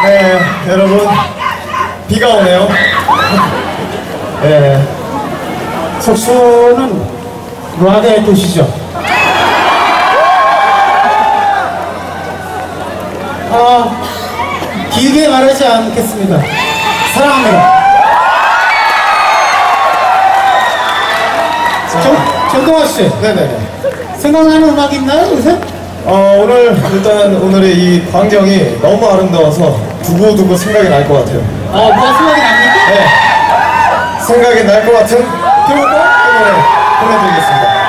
네, 여러분 비가 오네요. 네, 속초는 락의 도시죠. 길게 말하지 않겠습니다. 사랑합니다. 정동아 씨, 네네네. 생각나는 음악 있나요 요새? 오늘 일단 오늘의 이 광경이 너무 아름다워서 두고두고 생각이 날 것 같아요. 뭐가 생각이 납니까? 네, 생각이 날 것 같은 그런 노래 보내드리겠습니다.